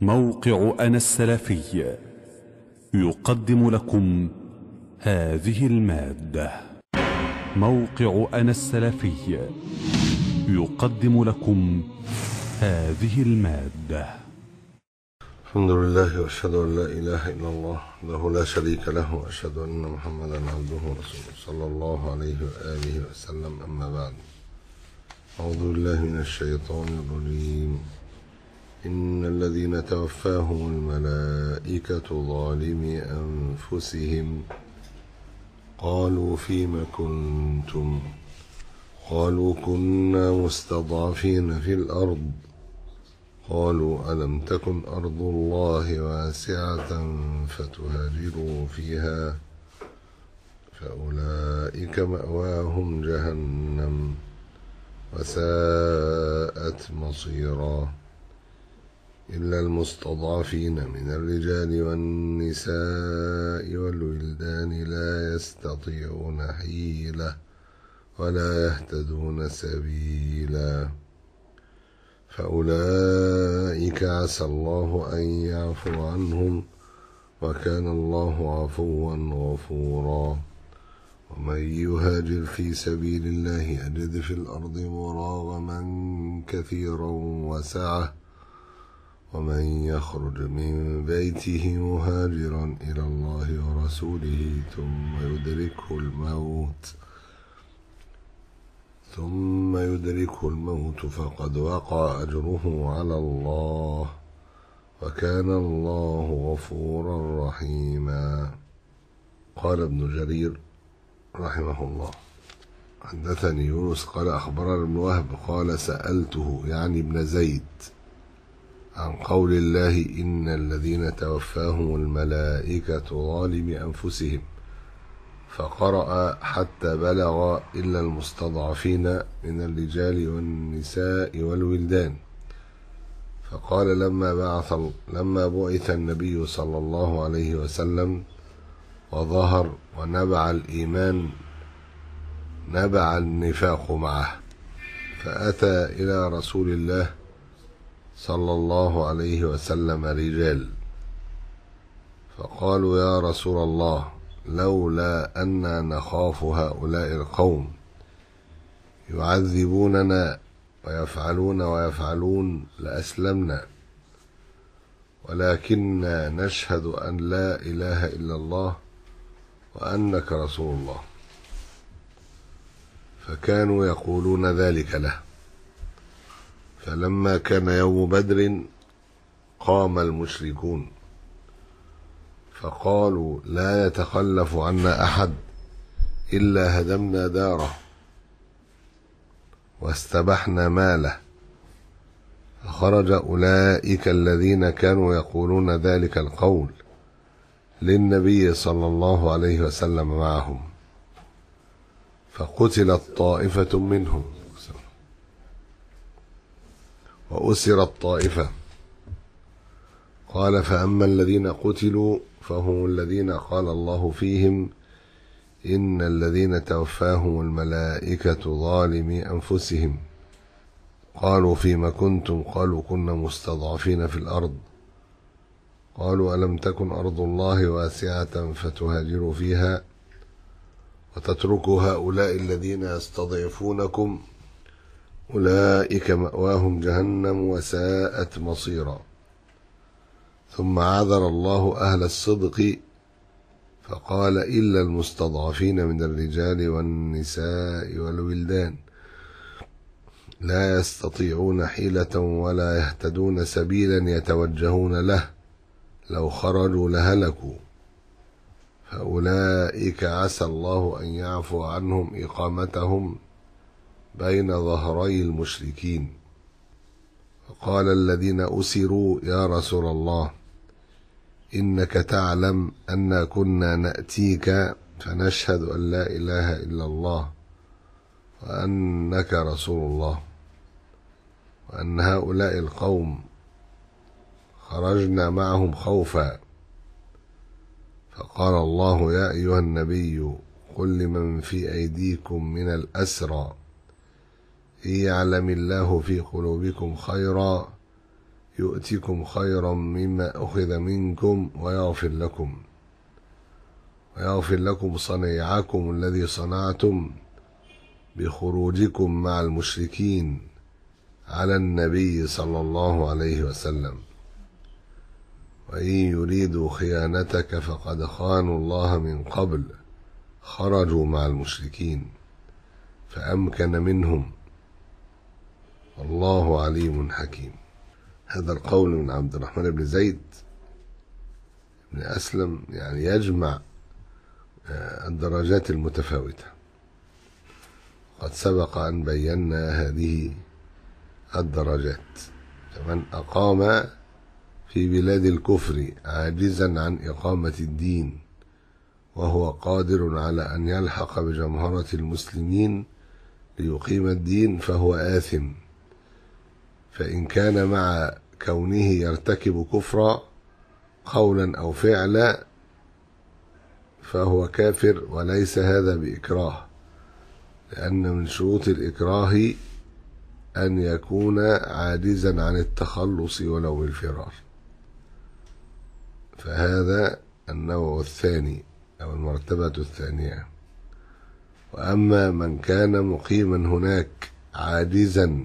موقع أنا السلفي يقدم لكم هذه المادة. موقع أنا السلفي يقدم لكم هذه المادة. الحمد لله وأشهد أن لا إله إلا الله وحده لا شريك له، وأشهد أن محمدا عبده ورسوله صلى الله عليه وآله وسلم. أما بعد، أعوذ بالله من الشيطان الرجيم. إن الذين توفاهم الملائكة ظالمي أنفسهم قالوا فيم كنتم؟ قالوا كنا مستضعفين في الأرض. قالوا ألم تكن أرض الله واسعة فتهاجروا فيها فأولئك مأواهم جهنم وساءت مصيرا. إلا المستضعفين من الرجال والنساء والولدان لا يستطيعون حيلة ولا يهتدون سبيلا، فأولئك عسى الله أن يعفو عنهم، وكان الله عفوا غفورا. ومن يهاجر في سبيل الله يجد في الأرض مراغما كثيرا وسعة، ومن يخرج من بيته مهاجرا إلى الله ورسوله ثم يدركه الموت فقد وقع أجره على الله، وكان الله غفورا رحيما. قال ابن جرير رحمه الله: حدثني يونس قال أخبرنا ابن وهب قال سألته يعني ابن زيد عن قول الله إن الذين توفاهم الملائكة ظالمي أنفسهم، فقرأ حتى بلغ إلا المستضعفين من الرجال والنساء والولدان، فقال لما بعث النبي صلى الله عليه وسلم وظهر ونبع الإيمان نبع النفاق معه، فأتى إلى رسول الله صلى الله عليه وسلم رجال فقالوا يا رسول الله لولا أننا نخاف هؤلاء القوم يعذبوننا ويفعلون لأسلمنا، ولكننا نشهد أن لا إله إلا الله وأنك رسول الله. فكانوا يقولون ذلك له. فلما كان يوم بدر قام المشركون فقالوا لا يتخلف عنا أحد إلا هدمنا داره واستبحنا ماله، فخرج أولئك الذين كانوا يقولون ذلك القول للنبي صلى الله عليه وسلم معهم، فقتلت طائفة منهم وأسرت طائفة. قال فأما الذين قتلوا فهم الذين قال الله فيهم إن الذين توفاهم الملائكة ظالمي أنفسهم. قالوا فيما كنتم؟ قالوا كنا مستضعفين في الأرض. قالوا ألم تكن أرض الله واسعة فتهاجروا فيها وتتركوا هؤلاء الذين يستضعفونكم؟ أولئك مأواهم جهنم وساءت مصيرا. ثم عذر الله أهل الصدق فقال إلا المستضعفين من الرجال والنساء والولدان لا يستطيعون حيلة ولا يهتدون سبيلا يتوجهون له لو خرجوا لهلكوا، فأولئك عسى الله أن يعفو عنهم إقامتهم بين ظهري المشركين. فقال الذين أسروا يا رسول الله إنك تعلم أن كنا نأتيك فنشهد أن لا إله إلا الله وأنك رسول الله، وأن هؤلاء القوم خرجنا معهم خوفا. فقال الله يا أيها النبي قل لمن في أيديكم من الأسرى إن يعلم الله في قلوبكم خيرا يؤتكم خيرا مما أخذ منكم ويغفر لكم صنيعكم الذي صنعتم بخروجكم مع المشركين على النبي صلى الله عليه وسلم، وإن يريدوا خيانتك فقد خانوا الله من قبل خرجوا مع المشركين فأمكن منهم، والله عليم حكيم. هذا القول من عبد الرحمن بن زيد بن أسلم يعني يجمع الدرجات المتفاوتة. قد سبق أن بينا هذه الدرجات. فمن أقام في بلاد الكفر عاجزا عن إقامة الدين وهو قادر على أن يلحق بجمهرة المسلمين ليقيم الدين فهو آثم، فإن كان مع كونه يرتكب كفرا قولا أو فعلا فهو كافر، وليس هذا بإكراه، لأن من شروط الإكراه أن يكون عاجزا عن التخلص ولو بالفرار. فهذا النوع الثاني أو المرتبة الثانية. وأما من كان مقيما هناك عاجزا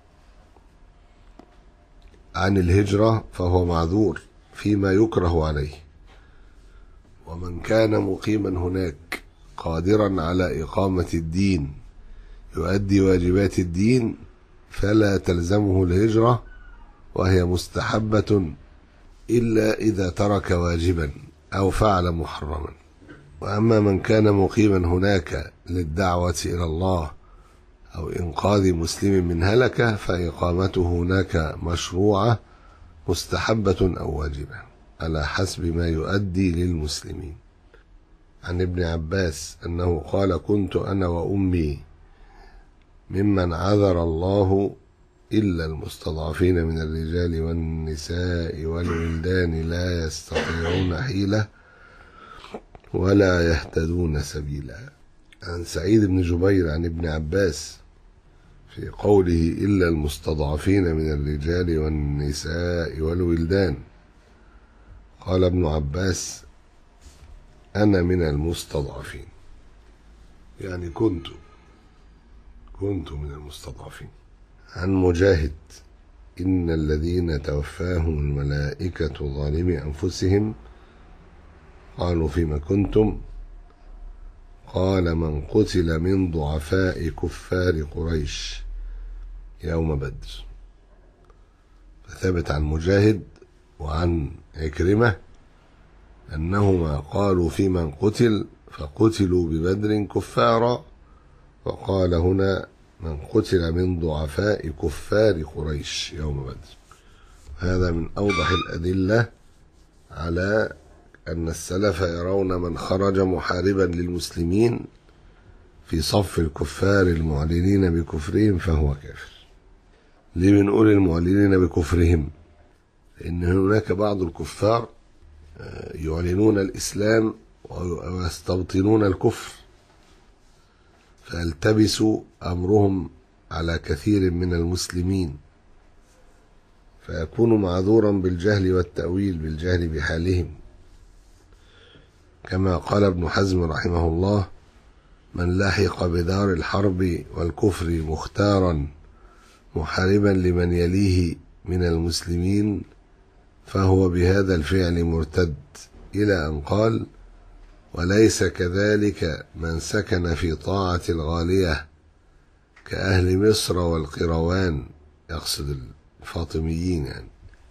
عن الهجرة فهو معذور فيما يكره عليه، ومن كان مقيما هناك قادرا على إقامة الدين يؤدي واجبات الدين فلا تلزمه الهجرة، وهي مستحبة إلا إذا ترك واجبا أو فعل محرما. وأما من كان مقيما هناك للدعوة إلى الله أو إنقاذ مسلم من هلكة فإقامته هناك مشروعة مستحبة أو واجبة على حسب ما يؤدي للمسلمين. عن ابن عباس أنه قال: كنت أنا وأمي ممن عذر الله إلا المستضعفين من الرجال والنساء والولدان لا يستطيعون حيلة ولا يهتدون سبيلا. عن سعيد بن جبير عن ابن عباس في قوله إلا المستضعفين من الرجال والنساء والولدان، قال ابن عباس: أنا من المستضعفين، يعني كنت من المستضعفين. عن مجاهد: إن الذين توفاهم الملائكة ظالمي أنفسهم قالوا فيما كنتم؟ قال: من قتل من ضعفاء كفار قريش يوم بدر. فثبت عن مجاهد وعن عكرمة أنهما قالوا في من قتل فقتلوا ببدر كفارا، وقال هنا من قتل من ضعفاء كفار قريش يوم بدر. هذا من أوضح الأدلة على أن السلف يرون من خرج محاربا للمسلمين في صف الكفار المعلنين بكفرهم فهو كافر. ليه بنقول المعلنين بكفرهم؟ لأن هناك بعض الكفار يعلنون الإسلام ويستبطنون الكفر، فيلتبس أمرهم على كثير من المسلمين، فيكون معذورا بالجهل والتأويل، بالجهل بحالهم، كما قال ابن حزم رحمه الله: من لحق بدار الحرب والكفر مختارا محاربا لمن يليه من المسلمين فهو بهذا الفعل مرتد، إلى أن قال: وليس كذلك من سكن في طاعة الغالية كأهل مصر والقروان، يقصد الفاطميين يعني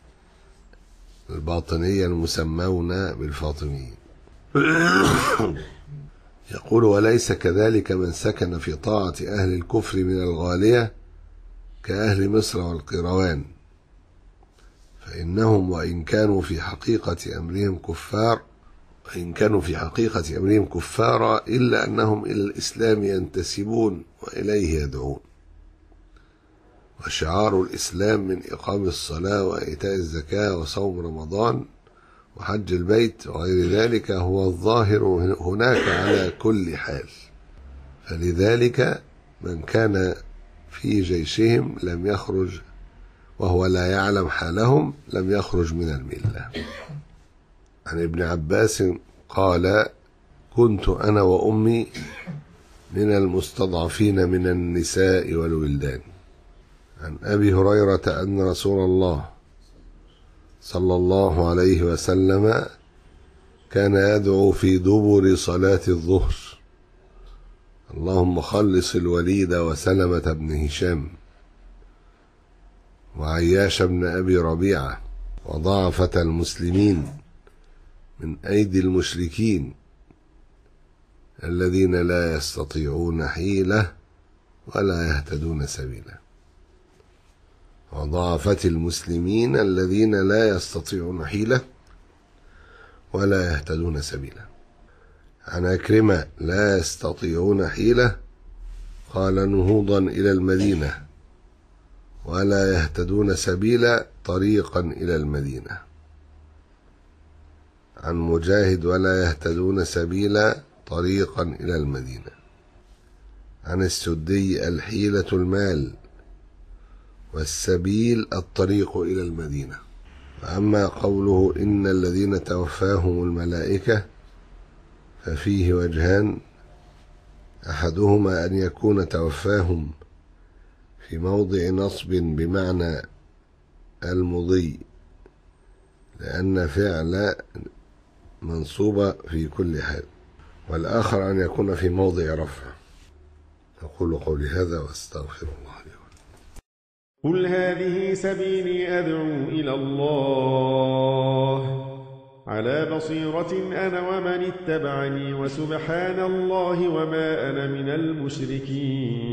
الباطنية المسمون بالفاطميين. يقول: وليس كذلك من سكن في طاعة أهل الكفر من الغالية كأهل مصر والقروان، فإنهم وإن كانوا في حقيقة أمرهم كفارا إلا أنهم إلى الإسلام ينتسبون وإليه يدعون، وشعار الإسلام من إقام الصلاة وإيتاء الزكاة وصوم رمضان وحج البيت وغير ذلك هو الظاهر هناك على كل حال. فلذلك من كان في جيشهم لم يخرج وهو لا يعلم حالهم لم يخرج من الملة. عن ابن عباس قال: كنت أنا وأمي من المستضعفين من النساء والولدان. عن أبي هريرة أن رسول الله صلى الله عليه وسلم كان يدعو في دبر صلاة الظهر: اللهم خلص الوليد وسلمة بن هشام وعياش بن أبي ربيعة وضعفة المسلمين من أيدي المشركين الذين لا يستطيعون حيلة ولا يهتدون سبيلا. وضعفة المسلمين الذين لا يستطيعون حيلة ولا يهتدون سبيلا. عن عكرمة: لا يستطيعون حيلة قال نهوضا إلى المدينة، ولا يهتدون سبيلا طريقا إلى المدينة. عن مجاهد: ولا يهتدون سبيلا طريقا إلى المدينة. عن السدي: الحيلة المال، والسبيل الطريق إلى المدينة. وأما قوله إن الذين توفاهم الملائكة ففيه وجهان: أحدهما أن يكون توفاهم في موضع نصب بمعنى المضي، لأن فعل منصوبة في كل حال، والآخر أن يكون في موضع رفع. أقول قولي هذا وأستغفر الله لي ولكم. قل هذه سبيلي أدعو إلى الله على بصيرة أنا ومن اتبعني، وسبحان الله وما أنا من المشركين.